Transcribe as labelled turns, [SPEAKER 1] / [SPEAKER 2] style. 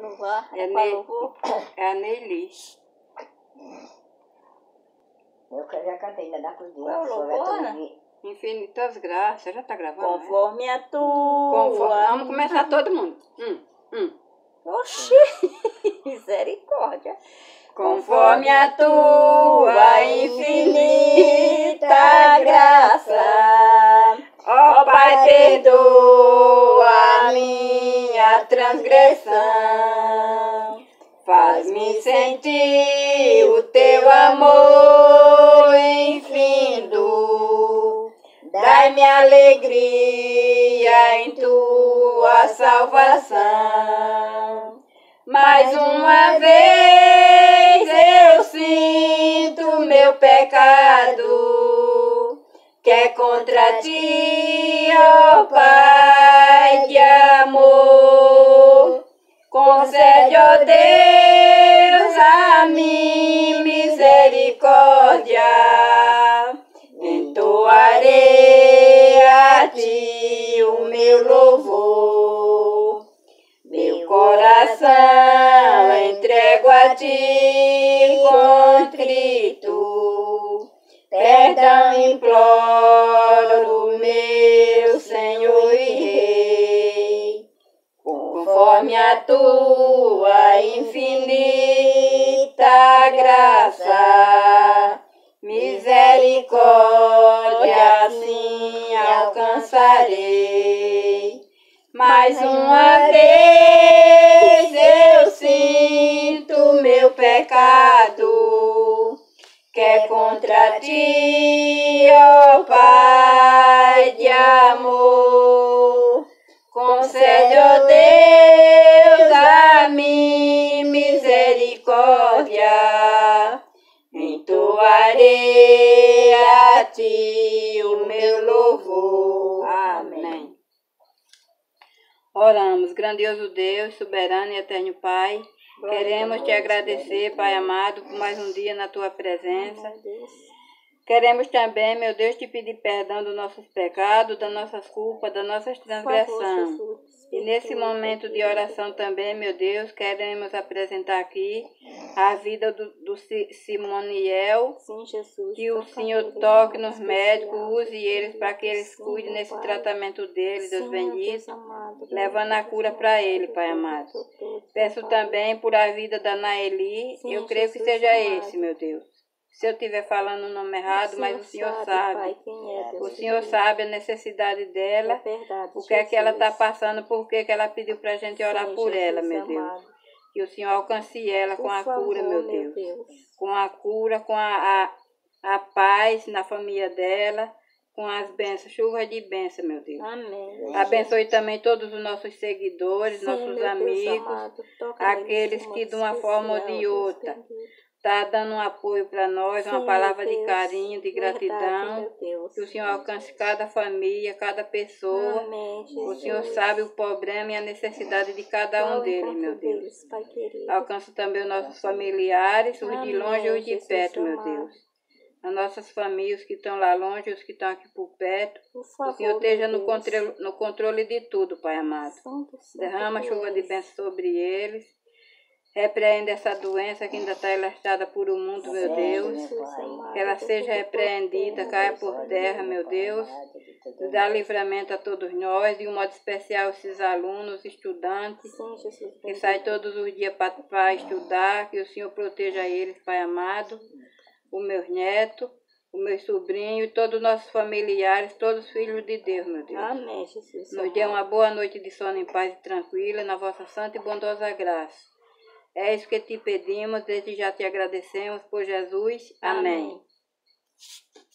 [SPEAKER 1] louvar?
[SPEAKER 2] É a Neili.
[SPEAKER 3] Eu já cantei, ainda dá cozinha.
[SPEAKER 1] Qual é o louvor, né?
[SPEAKER 2] Infinitas graças. Já tá gravando,
[SPEAKER 1] Conforme a
[SPEAKER 2] né?
[SPEAKER 1] tua...
[SPEAKER 2] Vamos começar todo mundo.
[SPEAKER 1] Oxi! Misericórdia.
[SPEAKER 2] Conforme a tua infinita graça, ó Pai, perdoa a minha transgressão. Faz-me sentir o teu amor infindo. Dai-me alegria em tua salvação. Mais uma vez eu sinto meu pecado, que é contra ti, ó Pai de amor. Concede, ó Deus, a mim misericórdia, entoarei a ti o meu louvor. Meu coração entrego a ti contrito, perdão imploro, meu Senhor e Rei. Conforme a tua infinita graça, misericórdia assim alcançarei. Mais uma vez eu sinto meu pecado, que é contra ti, ó Pai de amor. Concede, ó Deus, a mim misericórdia, entoarei a ti o meu louvor. Amém. Oramos, grandioso Deus, soberano e eterno Pai, queremos te agradecer, Pai amado, por mais um dia na tua presença. Queremos também, meu Deus, te pedir perdão dos nossos pecados, das nossas culpas, das nossas transgressões. E nesse momento de oração também, meu Deus, queremos apresentar aqui a vida do Simoniel.
[SPEAKER 1] Sim, Jesus.
[SPEAKER 2] Que o Senhor toque nos médicos, use eles para que eles cuidem nesse tratamento dele, Deus bendito, levando a cura para ele, Pai amado. Peço também por a vida da Naeli, eu creio que seja esse, meu Deus. Se eu estiver falando o nome errado, mas o Senhor sabe. O Senhor sabe a necessidade dela, o que é que ela está passando, por que ela pediu para a gente orar por ela, meu Deus. Que o Senhor alcance ela com a cura, meu Deus. Com a cura, com a paz na família dela, com as bênçãos, chuvas de bênção, meu Deus.
[SPEAKER 1] Amém.
[SPEAKER 2] Abençoe também todos os nossos seguidores, nossos amigos, aqueles que de uma forma ou de outra está dando um apoio para nós, uma palavra de carinho, de gratidão. Que o Senhor alcance cada família, cada pessoa.
[SPEAKER 1] Amém,
[SPEAKER 2] o Senhor sabe o problema e a necessidade de cada um deles, meu Deus. Alcance também os nossos familiares, os de longe e os de perto, meu Deus. As nossas famílias que estão lá longe, os que estão aqui por perto. O Senhor esteja no controle de tudo, Pai amado. Derrama chuva de bênção sobre eles. Repreende essa doença que ainda está alastrada por o mundo, meu Deus. Que ela seja repreendida, caia por terra, meu Deus. Dá livramento a todos nós, de um modo especial esses alunos, estudantes, que saem todos os dias para estudar. Que o Senhor proteja eles, Pai amado. Os meus netos, os meus sobrinhos e todos os nossos familiares, todos os filhos de Deus, meu Deus.
[SPEAKER 1] Amém, Jesus.
[SPEAKER 2] Nos dê uma boa noite de sono em paz e tranquila, na vossa santa e bondosa graça. É isso que te pedimos, desde já te agradecemos por Jesus. Amém.